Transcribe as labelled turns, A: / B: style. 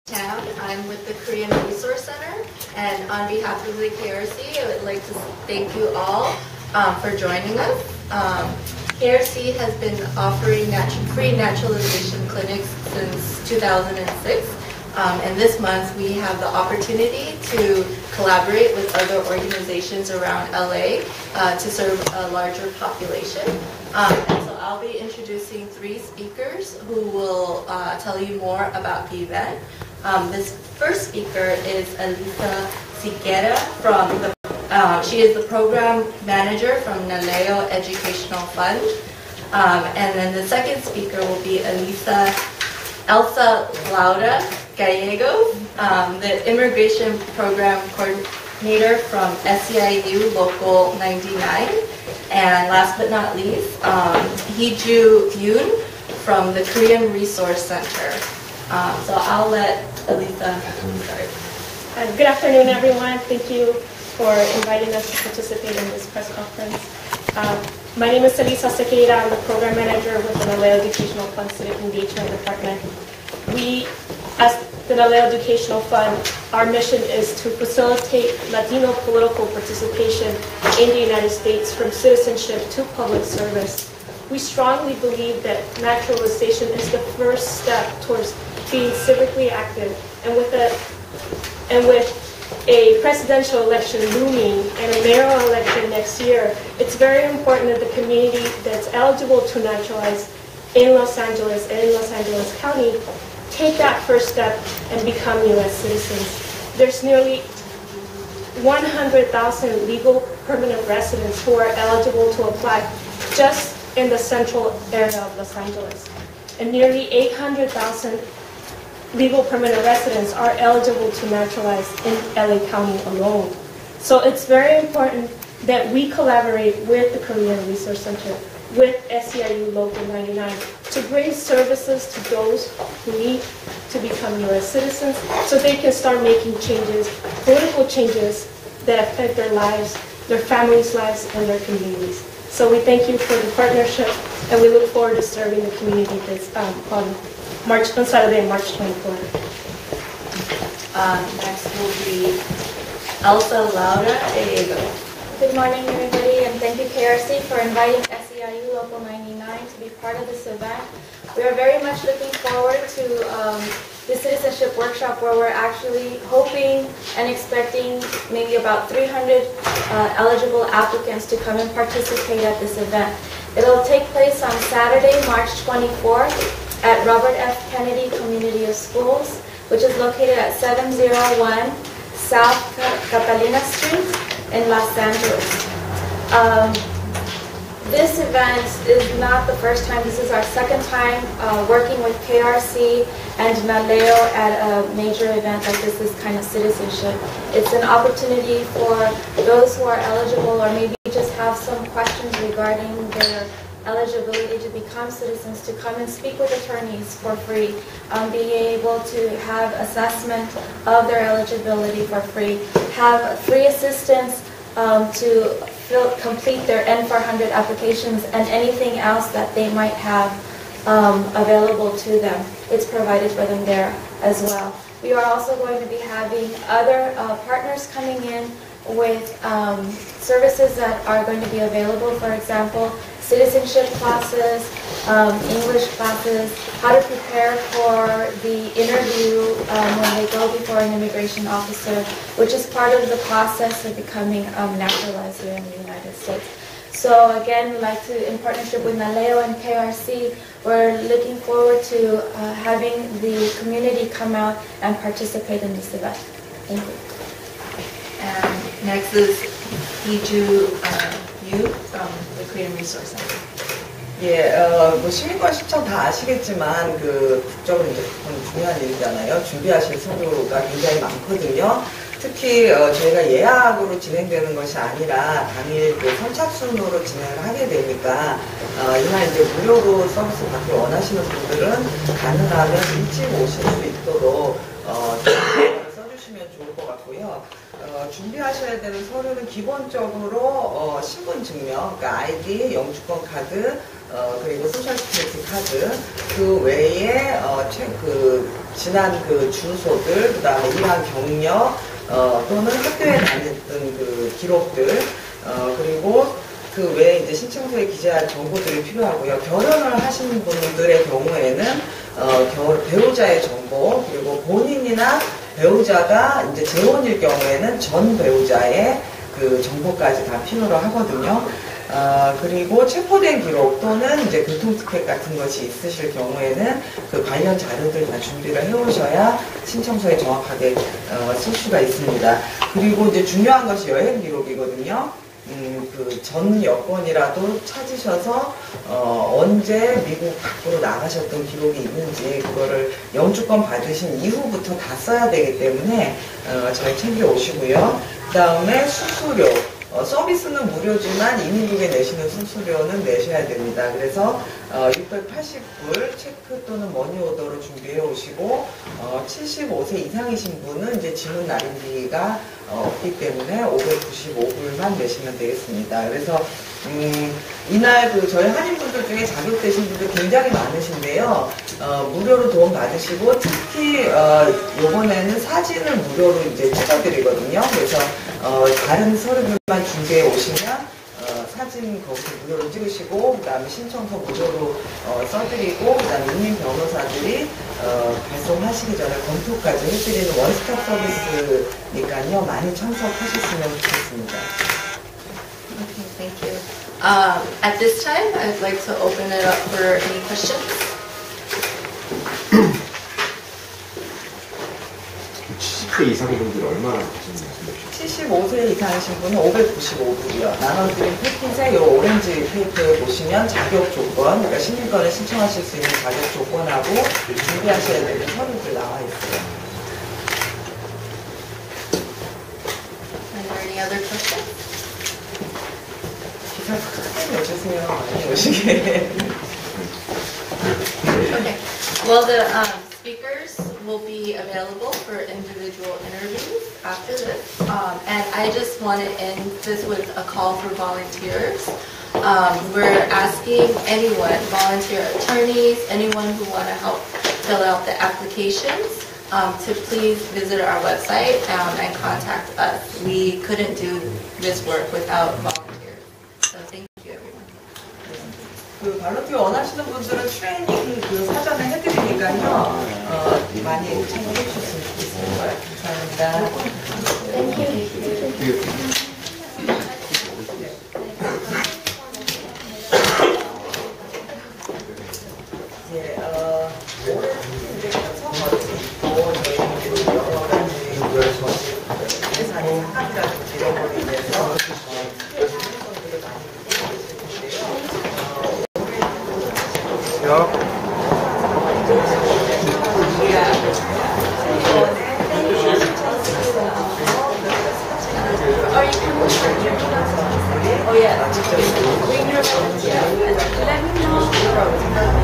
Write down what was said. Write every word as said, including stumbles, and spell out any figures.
A: Town. I'm with the Korean Resource Center, and on behalf of the K R C, I would like to thank you all um, for joining us. Um, K R C has been offering natu- free naturalization clinics since two thousand six, um, and this month we have the opportunity to collaborate with other organizations around L A uh, to serve a larger population. Um, and so I'll be introducing three speakers who will uh, tell you more about the event. Um, this first speaker is Elisa Siguera from the, uh, she is the program manager from Naleo Educational Fund. Um, and then the second speaker will be Elisa, Elsa Laura Gallegos, um, the immigration program coordinator from S E I U Local ninety-nine. And last but not least, um, Hee-Ju Yoon from the Korean Resource Center. Um, so I'll let Elisa start.
B: Uh, good afternoon, everyone. Thank you for inviting us to participate in this press conference. Um, my name is Elisa Sequeira. I'm the program manager with the Naleo Educational Fund Civic Engagement Department. We, as the Naleo Educational Fund, our mission is to facilitate Latino political participation in the United States from citizenship to public service. We strongly believe that naturalization is the first step towards being civically active, and with a and with a presidential election looming and a mayoral election next year, it's very important that the community that's eligible to naturalize in Los Angeles and in Los Angeles County take that first step and become U S citizens. There's nearly one hundred thousand legal permanent residents who are eligible to apply just in the central area of Los Angeles, and nearly eight hundred thousand legal permanent residents are eligible to naturalize in L A County alone. So it's very important that we collaborate with the Korean Resource Center, with S E I U Local ninety-nine, to bring services to those who need to become U S citizens so they can start making changes, political changes that affect their lives, their families' lives, and their communities. So we thank you for the partnership, and we look forward to serving the community this um, on March, on Saturday, March twenty-fourth.
A: Um, next will be Elsa Laura Gallegos.
C: Good morning, everybody, and thank you, K R C, for inviting S E I U Local ninety-nine to be part of this event. We are very much looking forward to um, the citizenship workshop, where we're actually hoping and expecting maybe about three hundred uh, eligible applicants to come and participate at this event. It'll take place on Saturday, March twenty-fourth, at Robert F. Kennedy Community of Schools, which is located at seven oh one South Catalina Street in Los Angeles. Um, this event is not the first time. This is our second time uh, working with K R C and Naleo at a major event like this, this kind of citizenship. It's an opportunity for those who are eligible or maybe just have some questions regarding their eligibility to become citizens to come and speak with attorneys for free, um, being able to have assessment of their eligibility for free, have free assistance um, to fill, complete their N four hundred applications and anything else that they might have um, available to them. It's provided for them there as well. We are also going to be having other uh, partners coming in with um, services that are going to be available, for example, citizenship classes, um, English classes, how to prepare for the interview um, when they go before an immigration officer, which is part of the process of becoming um, naturalized here in the United States. So again, we'd like to, in partnership with Naleo and K R C, we're looking forward to uh, having the community come out and participate in this event. Thank you.
A: And next is Hee-Ju uh, Yoon from the Korean Resource Center.
D: 예, 어, 뭐 시민권 신청 다 아시겠지만 그 국적은 이제 그건 중요한 일이잖아요. 준비하실 서류가 굉장히 많거든요. 특히 어, 저희가 예약으로 진행되는 것이 아니라 당일 그 선착순으로 진행을 하게 되니까 어, 이날 이제 무료로 서비스 받기 원하시는 분들은 가능하면 일찍 오실 수 있도록 어, 써주시면 좋을 것 같고요. 어, 준비하셔야 되는 서류는 기본적으로 어, 신분증명, 그러니까 아이디, 영주권 카드, 어, 그리고 소셜시큐리티 카드, 그 외에 어, 최, 그 지난 그 주소들, 그 다음에 일한 경력, 어, 또는 학교에 다녔던 그 기록들, 어, 그리고 그 외에 이제 신청서에 기재할 정보들이 필요하고요. 결혼을 하신 분들의 경우에는, 어, 결, 배우자의 정보, 그리고 본인이나 배우자가 이제 재혼일 경우에는 전 배우자의 그 정보까지 다 필요로 하거든요. 어, 그리고 체포된 기록 또는 이제 교통티켓 같은 것이 있으실 경우에는 그 관련 자료들 다 준비를 해오셔야 신청서에 정확하게 어, 쓸 수가 있습니다. 그리고 이제 중요한 것이 여행 기록이거든요. 음, 그 전 여권이라도 찾으셔서 어, 언제 미국 밖으로 나가셨던 기록이 있는지 그거를 영주권 받으신 이후부터 다 써야 되기 때문에 어, 잘 챙겨 오시고요. 그 다음에 수수료. 어, 서비스는 무료지만 이민국에 내시는 수수료는 내셔야 됩니다. 그래서 어, 육백팔십 불 체크 또는 머니오더로 준비해 오시고 어, 칠십오 세 이상이신 분은 이제 지문 날인비가 어, 없기 때문에 오백구십오 불만 내시면 되겠습니다. 그래서 음, 이날 그 저희 한인분들 중에 자격되신 분들 굉장히 많으신데요. 어, 무료로 도움 받으시고 특히 어, 이번에는 사진을 무료로 이제 찍어드리거든요. 그래서 어, 다른 서류들만 준비해 오시면 어, 사진 거기서 무료로 찍으시고 그 다음에 신청서 무료로 어, 써드리고 그 다음에 이민 변호사들이 어, 발송하시기 전에 검토까지 해드리는 원스톱 서비스니까요. 많이 참석하셨으면 좋겠습니다.
A: Okay, thank you. Um, at this time, I'd like to open it up for any questions.
E: 칠십 세 이상 분들 얼마나 가시는 말씀이시죠?
D: 칠십오 세 이상이신 분은 오백구십오 불이요. 나눠드린 패킷에 이 오렌지 테이프에 보시면 자격 조건, 그러니까 시민권을 신청하실 수 있는 자격 조건하고 준비하셔야 되는 서류들 나와 있어요.
A: Are there any other questions?
D: 기사 크게 내주세요. 많이 오시게.
A: Okay. Well, the um, speakers will be available for individual interviews after this. Um, and I just want to end this with a call for volunteers. Um, we're asking anyone, volunteer attorneys, anyone who want to help fill out the applications, um, to please visit our website um, and contact us. We couldn't do this work without volunteers. So thank you, everyone.
D: 그 발로티어 원하시는 분들은 트레이닝 그 사전에 해드리니까요. 어, 많이 참여해 주셨으면 좋겠습니다. 감사합니다. 예, 어, 올해 특히 이제 서거도 있고 저희는 여러 가지 예산이 상한가를 잃어버리기 위해서 특별히
A: Oh yeah.